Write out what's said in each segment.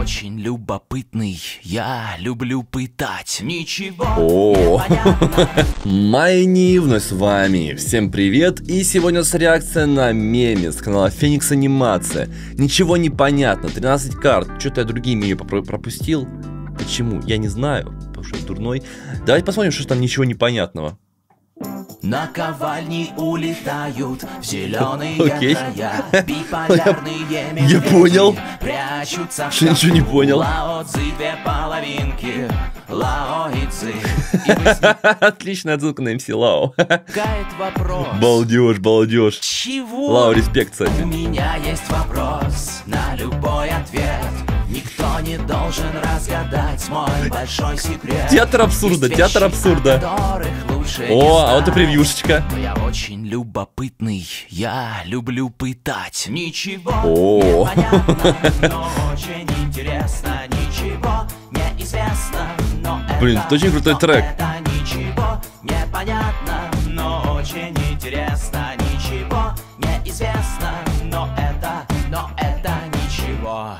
очень любопытный, я люблю пытать. Ничего О, не понятно. Майни вновь с вами. Всем привет. И сегодня у нас реакция на меме с канала Феникс Анимация. Ничего не понятно. 13 карт. Что-то я другие мемы пропустил. Почему? Я не знаю. Потому что я дурной. Давайте посмотрим, что там ничего непонятного. Наковальни улетают в зеленые Окей. края. Биполярные Я понял. прячутся в Что ничего не шкафу. понял. Лао Цзи две половинки. Лао и Цзи. И возникает Отличная отсылка на МС Лао. вопрос. Балдеж, балдеж. Чего? Лао, респект, У кстати. меня есть вопрос на любой ответ. Никто не должен разгадать мой большой секрет. Театр абсурда, Есть театр вещи, абсурда. о которых лучше не О, а вот и знать. превьюшечка. Но я очень любопытный, я люблю пытать. Ничего О. не понятно, но очень интересно. Ничего не известно, но Блин, это, это очень крутой но трек. Это ничего не понятно, но очень интересно. Ничего не известно, но это ничего.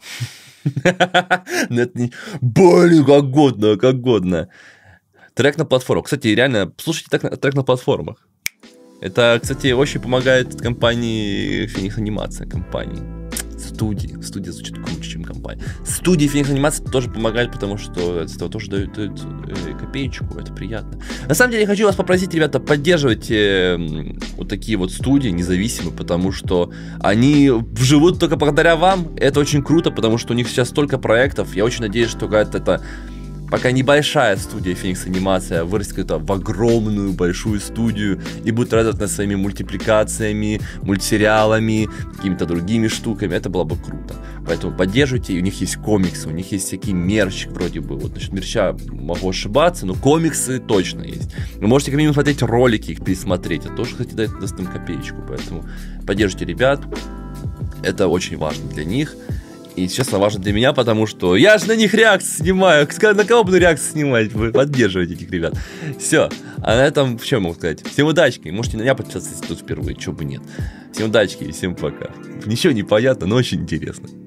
Ну, это не... Блин, как годно, как годно. Трек на платформах. Кстати, реально, слушайте трек на платформах. Это, кстати, очень помогает компании Феникс Анимация, компании. Студии звучит круче, чем компания. Студии Феникс Анимация тоже помогают, потому что от этого тоже дают копеечку, это приятно. На самом деле, я хочу вас попросить, ребята, поддерживайте вот такие вот студии независимые, потому что они живут только благодаря вам. Это очень круто, потому что у них сейчас столько проектов. Я очень надеюсь, что это пока небольшая студия Феникс Анимация вырастет в огромную большую студию и будет радовать нас своими мультипликациями, мультсериалами, какими-то другими штуками. Это было бы круто. Поэтому поддерживайте. У них есть комиксы, у них есть всякий мерч вроде бы. Вот, насчет мерча могу ошибаться, но комиксы точно есть. Вы можете как минимум смотреть ролики, их пересмотреть. Это тоже, кстати, даст им копеечку. Поэтому поддержите ребят. Это очень важно для них. И, честно, важно для меня, потому что я же на них реакции снимаю. На кого буду реакции снимать? Вы поддерживаете этих ребят. Все. А на этом, что я могу сказать? Всем удачки. Можете на меня подписаться, если тут впервые. Чего бы нет. Всем удачки и всем пока. Ничего не понятно, но очень интересно.